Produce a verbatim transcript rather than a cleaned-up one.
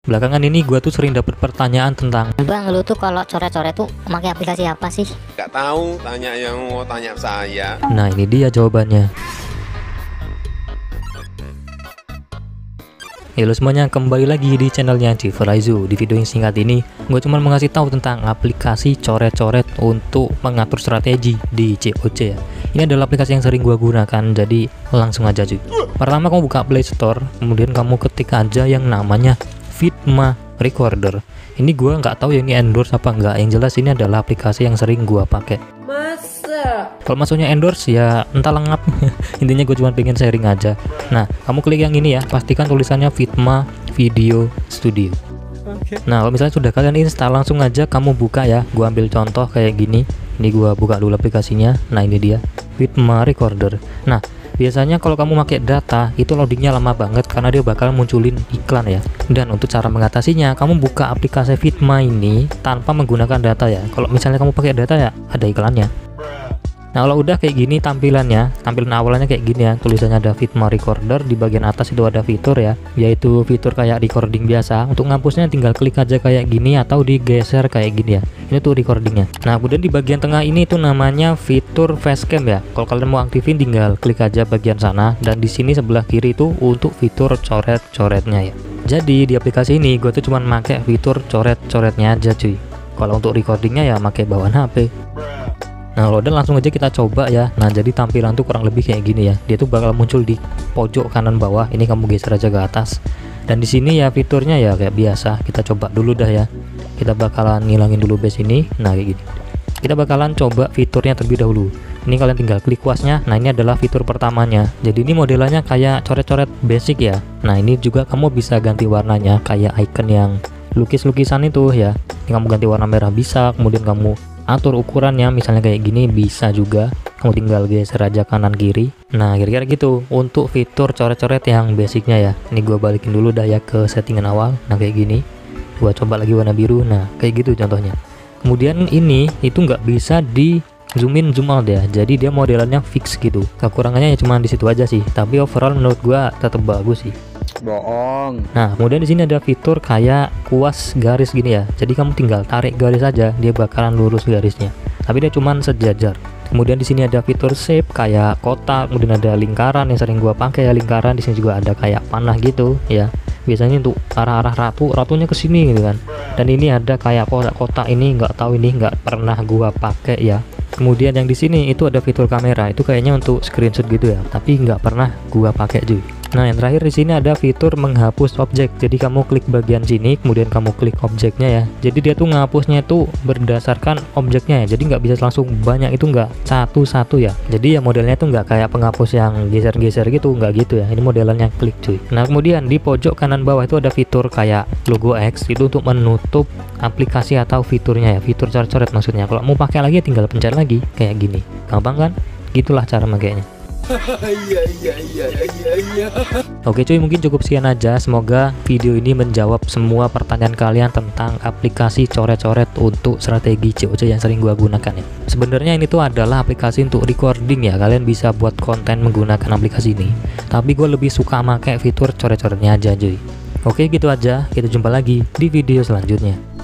Belakangan ini gua tuh sering dapet pertanyaan tentang, Bang, lu tuh kalau coret-coret tuh pakai aplikasi apa sih? Gak tahu, tanya yang mau tanya saya. nah ini dia jawabannya. Halo semuanya, kembali lagi di channelnya Civilizoo. Di video yang singkat ini, gue cuma mau ngasih tahu tentang aplikasi coret-coret untuk mengatur strategi di C O C ya. Ini adalah aplikasi yang sering gue gunakan, jadi langsung aja cuy. Pertama kamu buka Play Store, kemudian kamu ketik aja yang namanya Fitma Recorder. Ini gue nggak tahu ya ini endorse apa enggak. Yang jelas ini adalah aplikasi yang sering gue pakai. Masa? Kalau maksudnya endorse ya entah lengap. Intinya gue cuma pengen sharing aja. Nah, kamu klik yang ini ya, pastikan tulisannya Fitma Video Studio. Okay. Nah, kalau misalnya sudah kalian install, langsung aja kamu buka ya. Gue ambil contoh kayak gini. Ini gue buka dulu aplikasinya. Nah, ini dia Fitma Recorder. Nah, biasanya kalau kamu pakai data itu loadingnya lama banget karena dia bakal munculin iklan ya. Dan untuk cara mengatasinya, kamu buka aplikasi Fitma ini tanpa menggunakan data ya. Kalau misalnya kamu pakai data ya ada iklannya. Nah, kalau udah kayak gini tampilannya, tampilan awalnya kayak gini ya, tulisannya ada Fitma Recorder, di bagian atas itu ada fitur ya, yaitu fitur kayak recording biasa. Untuk ngapusnya tinggal klik aja kayak gini atau digeser kayak gini ya. Ini tuh recordingnya. Nah, kemudian di bagian tengah ini itu namanya fitur facecam ya. Kalau kalian mau aktifin tinggal klik aja bagian sana, dan di sini sebelah kiri itu untuk fitur coret-coretnya ya. Jadi di aplikasi ini gue tuh cuman pakai fitur coret-coretnya aja cuy. Kalau untuk recordingnya ya pakai bawaan H P. Nah, kalau udah langsung aja kita coba ya. Nah, jadi tampilan tuh kurang lebih kayak gini ya. Dia tuh bakal muncul di pojok kanan bawah. Ini kamu geser aja ke atas. Dan di sini ya fiturnya ya kayak biasa. Kita coba dulu dah ya. Kita bakalan ngilangin dulu base ini. Nah, kayak gini. Kita bakalan coba fiturnya terlebih dahulu. Ini kalian tinggal klik kuasnya. Nah, ini adalah fitur pertamanya. Jadi ini modelannya kayak coret-coret basic ya. Nah, ini juga kamu bisa ganti warnanya kayak icon yang lukis-lukisan itu ya. Ini kamu ganti warna merah bisa, kemudian kamu atur ukurannya misalnya kayak gini bisa juga. Kamu tinggal geser aja kanan kiri. Nah, kira-kira gitu untuk fitur coret-coret yang basicnya ya. Ini gua balikin dulu dah ya ke settingan awal. Nah, kayak gini. Gua coba lagi warna biru. Nah, kayak gitu contohnya. Kemudian ini itu nggak bisa di zoom in zoom out ya. Jadi dia modelannya fix gitu. Kekurangannya ya cuma di situ aja sih. Tapi overall menurut gua tetap bagus sih. Bohong. Nah, kemudian di sini ada fitur kayak kuas garis gini ya. Jadi kamu tinggal tarik garis aja, dia bakalan lurus garisnya. Tapi dia cuman sejajar. Kemudian di sini ada fitur shape kayak kotak, kemudian ada lingkaran yang sering gua pakai ya, lingkaran. Di sini juga ada kayak panah gitu ya. Biasanya untuk arah-arah ratu, ratunya ke sini gitu kan. Dan ini ada kayak kotak-kotak, ini nggak tahu, ini nggak pernah gua pakai ya. Kemudian yang di sini itu ada fitur kamera, itu kayaknya untuk screenshot gitu ya, tapi nggak pernah gua pakai cuy. Nah, yang terakhir di sini ada fitur menghapus objek. Jadi kamu klik bagian sini, kemudian kamu klik objeknya ya. Jadi dia tuh ngapusnya itu berdasarkan objeknya ya. Jadi nggak bisa langsung banyak, itu nggak satu-satu ya. Jadi ya modelnya tuh nggak kayak penghapus yang geser-geser gitu, nggak gitu ya. Ini modelannya klik cuy. Nah, kemudian di pojok kanan bawah itu ada fitur kayak logo X, itu untuk menutup aplikasi atau fiturnya ya, fitur coret-coret maksudnya. Kalau mau pakai lagi tinggal pencet lagi kayak gini. Gampang kan? Gitulah cara makainya. Oke cuy, mungkin cukup sekian aja. Semoga video ini menjawab semua pertanyaan kalian tentang aplikasi coret-coret untuk strategi C O C yang sering gua gunakan ya. Sebenarnya ini tuh adalah aplikasi untuk recording ya. Kalian bisa buat konten menggunakan aplikasi ini. Tapi gue lebih suka pakai fitur coret-coretnya aja cuy. Oke, gitu aja. Kita jumpa lagi di video selanjutnya.